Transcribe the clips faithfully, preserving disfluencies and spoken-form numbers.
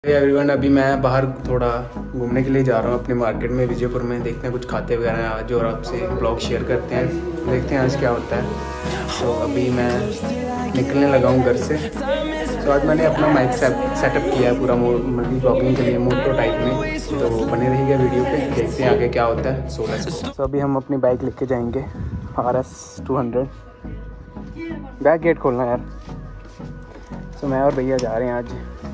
Everyone, अभी मैं बाहर थोड़ा घूमने के लिए जा रहा हूँ अपने मार्केट में विजयपुर में। देखते हैं कुछ खाते वगैरह आज और आपसे ब्लॉग शेयर करते हैं। देखते हैं आज क्या होता है। तो अभी मैं निकलने लगा हूँ घर से। तो आज मैंने अपना माइक सेटअप किया है पूरा मतलब ब्लॉगिंग के लिए मोटो टाइप में। तो बने रहिएगा वीडियो पे, देखते हैं आगे क्या होता है। सोलह से तो अभी हम अपनी बाइक लेके जाएंगे R S two hundred. Back gate खोलना यार। तो मैं और भैया जा रहे हैं आज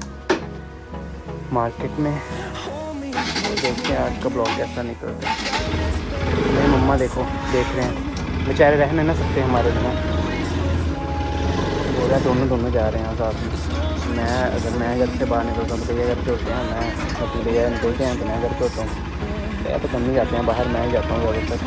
मार्केट में। देखते हैं आज का ब्लॉग कैसा निकलता है। मेरी मम्मा देखो देख रहे हैं, बेचारे रह नहीं ना सकते हमारे बिना। बोल रहा दोनों दोनों जा रहे हैं साथ में। मैं अगर मैं घर से बाहर निकलता हूँ तो भैया घर पे होते हैं, मैं अपने भैया निकलते हैं तो मैं घर पे होता हूँ। भैया तो कम ही जाते हैं बाहर, मैं ही जाता हूँ ज़्यादातर।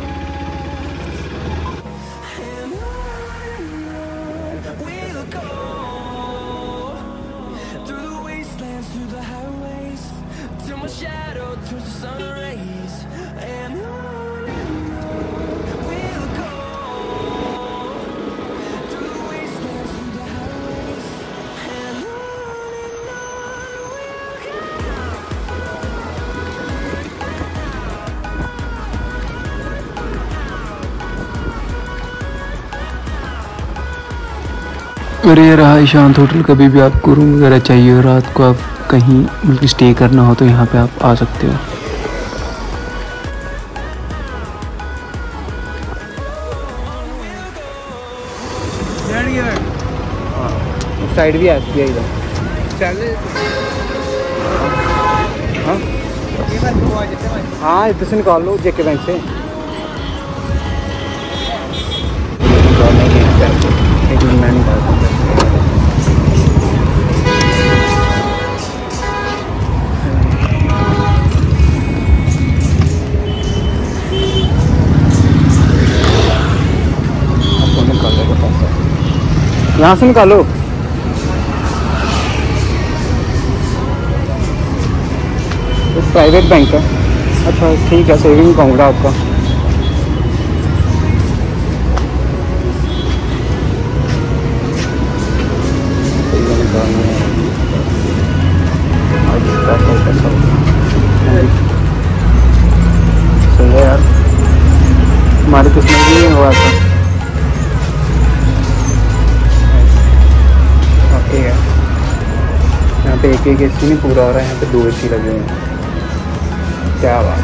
और ये रहा ईशांत होटल। कभी भी आपको रूम वगैरह चाहिए और रात को आप कहीं मतलब स्टे करना हो तो यहाँ पे आप आ सकते हो। साइड भी आती है इधर। हाँ हाँ, इधर से निकाल लो जेके बैंक से। एक मिनट मैं निकालता हूँ। यहाँ से निकालो। प्राइवेट बैंक है। अच्छा ठीक है, सेविंग अकाउंट है आपका। सही है यार, हमारी किस्मत भी नहीं हुआ था। ओके है, यहाँ पे एक एक ए सी नहीं पूरा हो रहा है, यहाँ पे दो ए सी लगे हुए हैं। क्या बात है।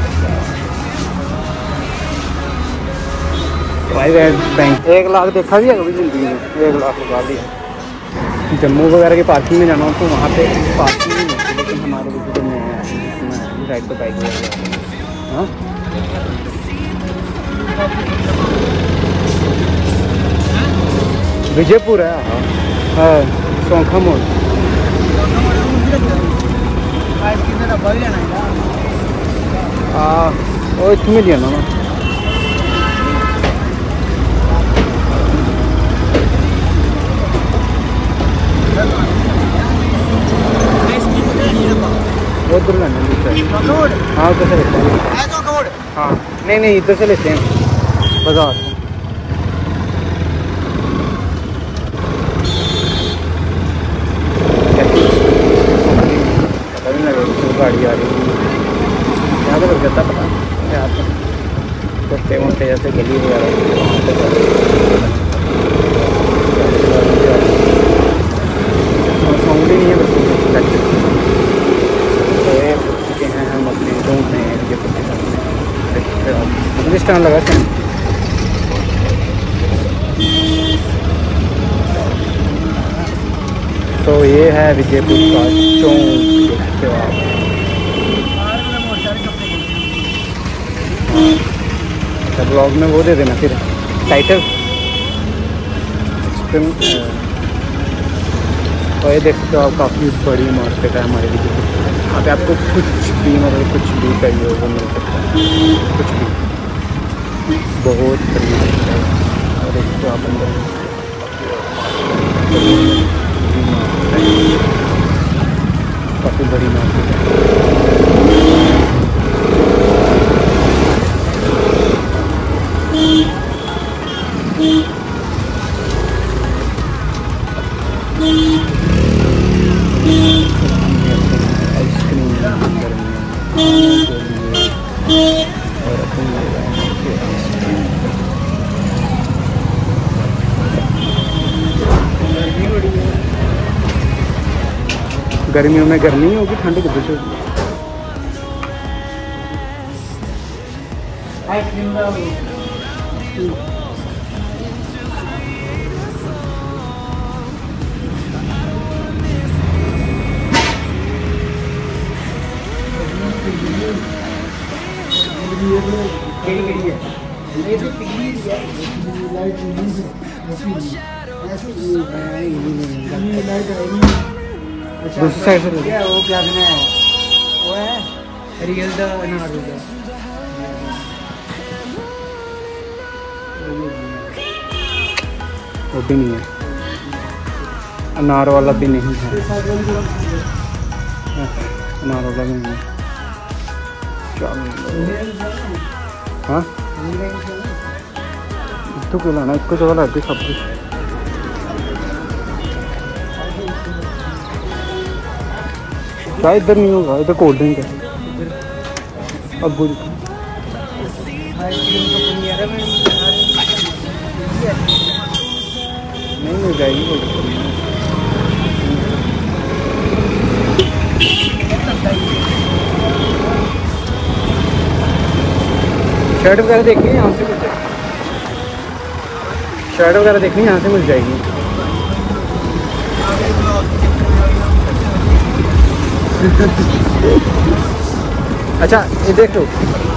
प्राइवेट बैंक एक लाख देखा भी है कभी जिंदगी में? एक लाख लगा दिया। जम्मू वगैरह की पार्किंग में जाना हो तो वहाँ पे पार्किंग नहीं मिलती, लेकिन हमारे विजिटर में है साइड पर बाइक वगैरह। हाँ विजयपुर है। हाँ हाँ, सौंखा मोड़। हाँ वो इतने में जाना ना। बहुत दूर लेना है। हाँ उधर से लेते हैं। हाँ नहीं नहीं, इधर से लेते हैं बाजार। पता नहीं लगे गाड़ी आ रही है यहाँ तो लग जाता पता यहाँ पे छोटे मोटे जैसे गली वगैरह साउंड ही नहीं है। चुके हैं हम अपने रूम में स्टैंड लगा था। तो ये है विजयपुर का चौक, देखते हो आप। अच्छा ब्लॉग में वो दे देना फिर टाइटल। और ये देख सकते हो आप, काफ़ी बड़ी मार्केट है हमारे विजयपुर। यहाँ पे आपको कुछ भी मतलब कुछ भी चाहिए वो मिल सकता है, कुछ भी। बहुत बड़ी मार्केट है। और देखो आप अंदर काफ़ी बड़ी मार्केट है। गर्मियों में गर्मी होगी, ठंड किधर से होगी। दूसरी साइड से वो क्या है, वो है रियल द अनार होगा। वो भी नहीं है, अनार वाला भी नहीं है, अनार वाला भी नहीं है। हाँ तो क्यों लाना, इसको जगह लग गई सब कुछ। शायद इधर नहीं होगा, इधर कोल्ड ड्रिंक है। अब नहीं मिल जाएगी कोई दिक्कत नहीं। शर्ट वगैरह देखनी है यहाँ से मिल जाएगी, शर्ट वगैरह देखनी है यहाँ से मिल जाएगी। अच्छा ये देख लो,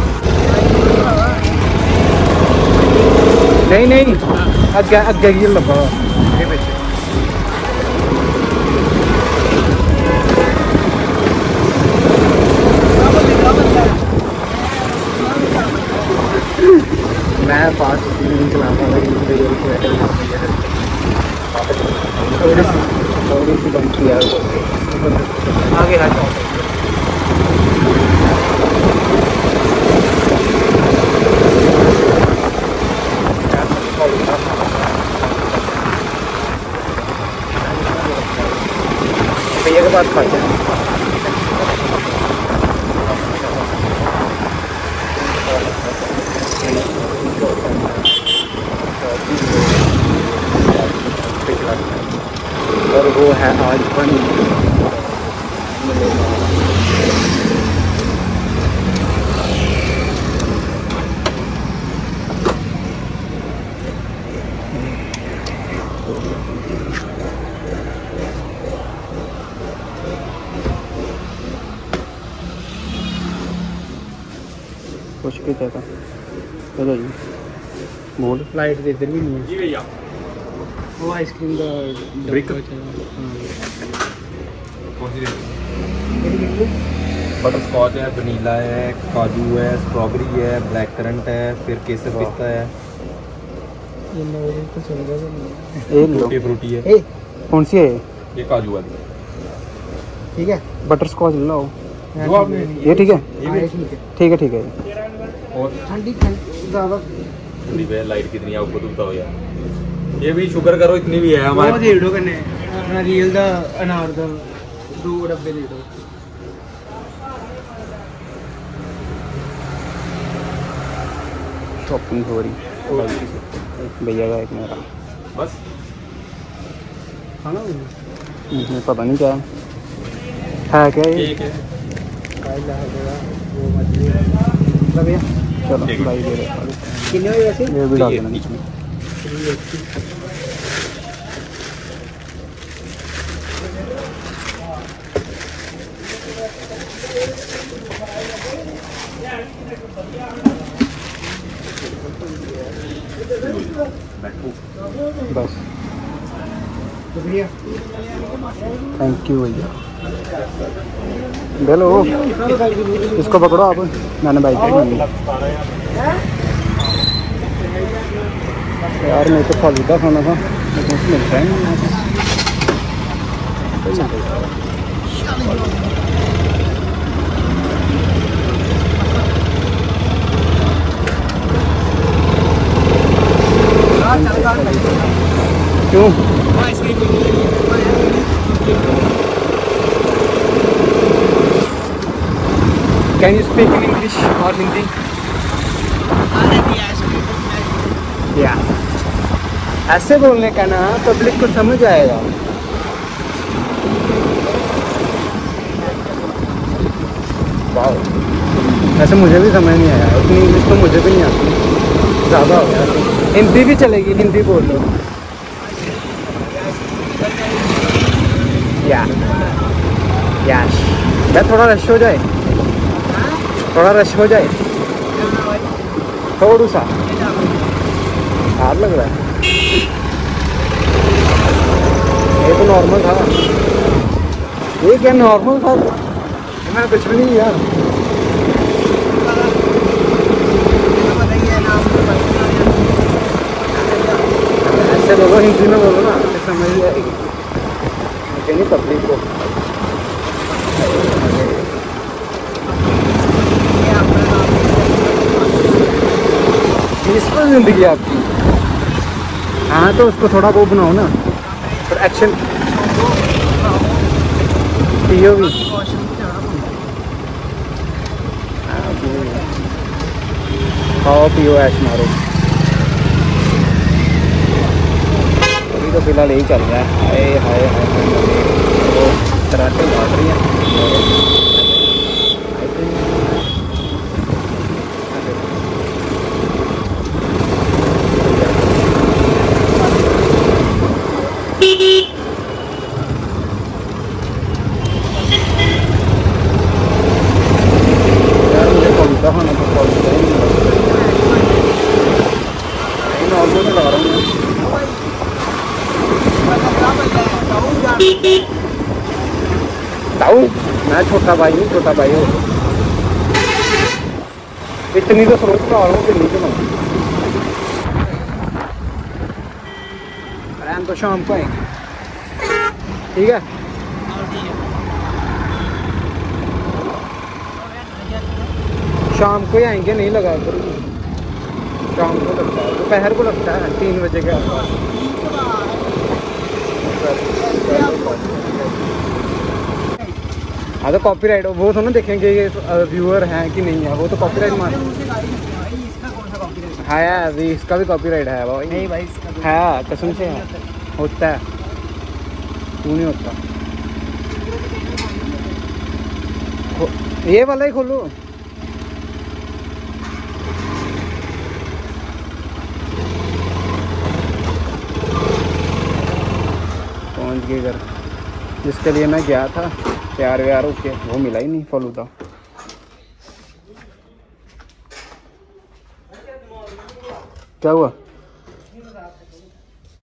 नहीं नहीं अगे अगे ये लगा ये पीछे। मैं फास्ट नहीं चलाता, थोड़ी सी थोड़ी सी बंद किया आगे हट। भैया के पास खाते हैं। और वो है आज बनी कुछ भी कहता चलो जी। मोड लाइट तो इधर भी नहीं है जी भैया। वो आइसक्रीम का ब्रिक बटर स्कॉच है, वनीला है, काजू है, स्ट्रॉबेरी है, ब्लैक करंट है, फिर केसर पिस्ता है, टूटी फ्रूटी है। कौन सी है ये? काजू वाली ठीक है। बटर स्कॉच ले लो ये, ठीक है ठीक है ठीक है। और ठंडी ज़्यादा ठंडी है, लाइट कितनी है आपको तो यार। ये भी शुगर करो इतनी भी है हमारे। वो दे दो कने अपना रियल दा अनार दा दो डब्बे दे दो। शॉपिंग हो रही भैया का एक मेरा बस खाना मुझे पता नहीं क्या है क्या ये। ठीक है वो मछली भैया चलो भाई दे रहे कितने वैसे ये भी डाल देना इसमें। बस थैंक यू भैया। हेलो इसको पकड़ो आप, मैंने बाइक यार मेरे को फालूदा खाना था लेकिन मिलता है नहीं। क्यों can you speak in English और हिंदी? या ऐसे बोलने का ना पब्लिक को समझ आएगा। वाह, वैसे मुझे भी समझ नहीं आया, उतनी इंग्लिश तो मुझे भी नहीं आती, ज़्यादा हो गया। हिंदी भी चलेगी, हिंदी बोल लो। या यस, मैं थोड़ा रश हो जाए, थोड़ा रश हो जाए, थोड़ा सा हाथ लग रहा है। ये तो नॉर्मल था, ये क्या नॉर्मल था, मैंने कुछ भी नहीं किया। ऐसे बोलो, हिंदी में बोलो ना, तो समझ ही आएगी, मुझे नहीं पब्लिक को। पीसफुल जिंदगी आपकी। हाँ तो उसको थोड़ा वो बनाओ ना, और एक्शन पियो भी। खाओ पियो ऐश मारो। अभी तो फिलहाल यही चल रहा है। हाय हाय हाय, वो तराटे भाग रही है। यार मुझे फलूदा खाना तो फलूदा ही नहीं नॉर्मल चला रहा हूँ। ताऊ मैं छोटा भाई हूँ, छोटा भाई हूँ, इतनी तो सोच रहा हूँ कि नहीं चलाऊँ। अरे हम तो शाम को आएंगे, ठीक है? शाम को ही आएंगे, नहीं लगा करूँ, शाम को लगता है, दोपहर को लगता है, तीन बजे के आसपास। हाँ तो कॉपीराइट वो तो ना देखेंगे ये व्यूअर हैं कि नहीं है, वो तो कॉपीराइट मान है अभी, इसका भी कॉपीराइट है भाई। नहीं भाई है, कसम से है, होता है, क्यों नहीं होता। ये वाला ही खोलो। पहुंच गए घर, जिसके लिए मैं गया था प्यार व्यार ओके, वो मिला ही नहीं फलूदा। क्या हुआ?